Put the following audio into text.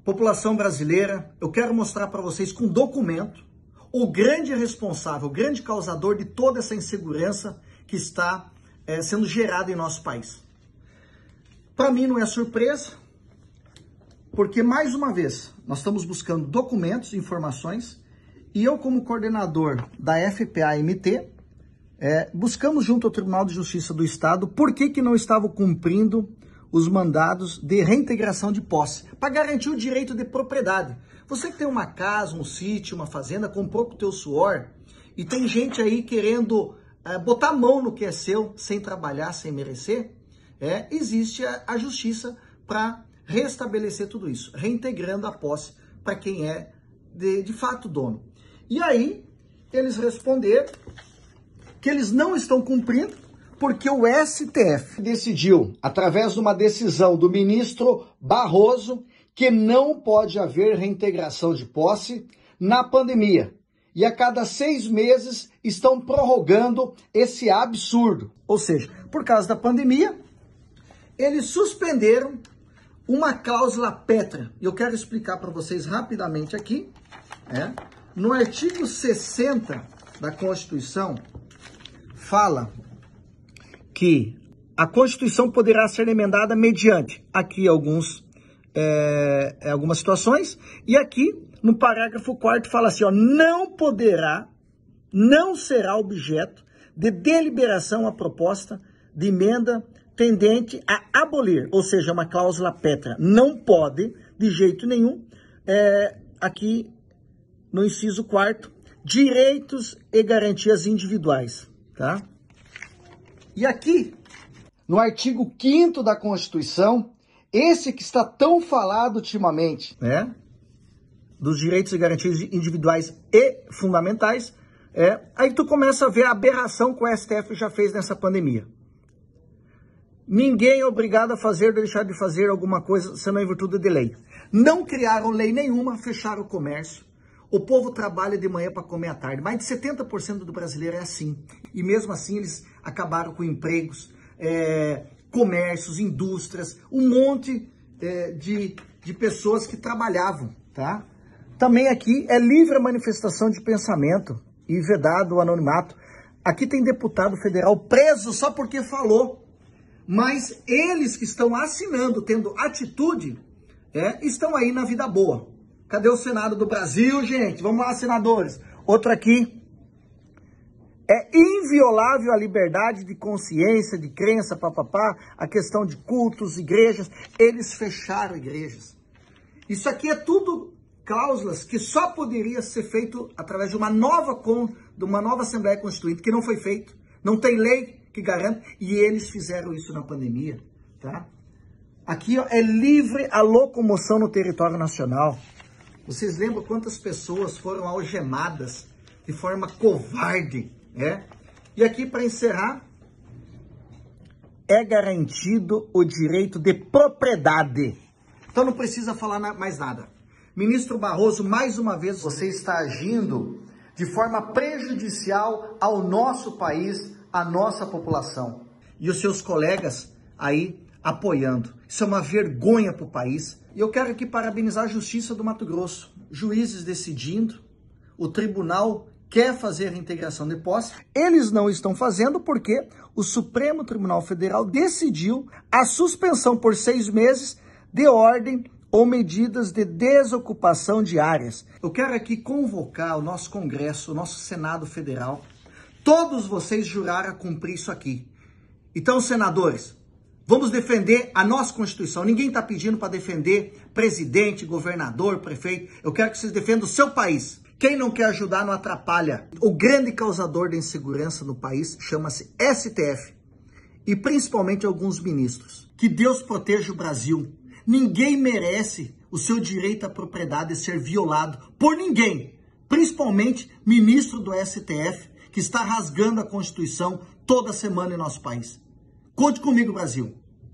População brasileira, eu quero mostrar para vocês com documento o grande responsável, o grande causador de toda essa insegurança que está sendo gerada em nosso país. Para mim não é surpresa, porque mais uma vez nós estamos buscando documentos, informações, e eu como coordenador da FPA-MT, buscamos junto ao Tribunal de Justiça do Estado por que não estavam cumprindo os mandados de reintegração de posse, para garantir o direito de propriedade. Você que tem uma casa, um sítio, uma fazenda, comprou com o teu suor, e tem gente aí querendo botar a mão no que é seu, sem trabalhar, sem merecer, existe a justiça para restabelecer tudo isso, reintegrando a posse para quem é de fato dono. E aí, eles responderam que eles não estão cumprindo, porque o STF decidiu, através de uma decisão do ministro Barroso, que não pode haver reintegração de posse na pandemia. E a cada 6 meses estão prorrogando esse absurdo. Ou seja, por causa da pandemia, eles suspenderam uma cláusula pétrea. E eu quero explicar para vocês rapidamente aqui. No artigo 60 da Constituição, fala que a Constituição poderá ser emendada mediante aqui algumas situações, e aqui no parágrafo 4º fala assim, não será objeto de deliberação a proposta de emenda tendente a abolir, ou seja, uma cláusula pétrea, não pode, de jeito nenhum, aqui no inciso 4º, direitos e garantias individuais, tá? E aqui, no artigo 5º da Constituição, esse que está tão falado ultimamente, dos direitos e garantias individuais e fundamentais, aí tu começa a ver a aberração que o STF já fez nessa pandemia. Ninguém é obrigado a fazer ou deixar de fazer alguma coisa senão em virtude de lei. Não criaram lei nenhuma, fecharam o comércio. O povo trabalha de manhã para comer à tarde. Mais de 70% do brasileiro é assim. E mesmo assim eles acabaram com empregos, comércios, indústrias, um monte de pessoas que trabalhavam, tá? Também aqui é livre a manifestação de pensamento e vedado o anonimato. Aqui tem deputado federal preso só porque falou. Mas eles que estão assinando, tendo atitude, estão aí na vida boa. Cadê o Senado do Brasil, gente? Vamos lá, senadores. Outro aqui. É inviolável a liberdade de consciência, de crença, papapá, a questão de cultos, igrejas. Eles fecharam igrejas. Isso aqui é tudo cláusulas que só poderia ser feito através de uma nova Assembleia Constituinte, que não foi feito. Não tem lei que garante, e eles fizeram isso na pandemia, tá? Aqui é livre a locomoção no território nacional. Vocês lembram quantas pessoas foram algemadas de forma covarde, E aqui, para encerrar, é garantido o direito de propriedade. Então não precisa falar mais nada. Ministro Barroso, mais uma vez, você está agindo de forma prejudicial ao nosso país, à nossa população. E os seus colegas aí apoiando. Isso é uma vergonha para o país. E eu quero aqui parabenizar a Justiça do Mato Grosso. Juízes decidindo, o tribunal quer fazer a reintegração de posse. Eles não estão fazendo porque o Supremo Tribunal Federal decidiu a suspensão por 6 meses de ordem ou medidas de desocupação de áreas. Eu quero aqui convocar o nosso Congresso, o nosso Senado Federal. Todos vocês juraram a cumprir isso aqui. Então, senadores, vamos defender a nossa Constituição. Ninguém está pedindo para defender presidente, governador, prefeito. Eu quero que vocês defendam o seu país. Quem não quer ajudar não atrapalha. O grande causador da insegurança no país chama-se STF. E principalmente alguns ministros. Que Deus proteja o Brasil. Ninguém merece o seu direito à propriedade ser violado por ninguém. Principalmente ministro do STF, que está rasgando a Constituição toda semana em nosso país. Conte comigo, Brasil.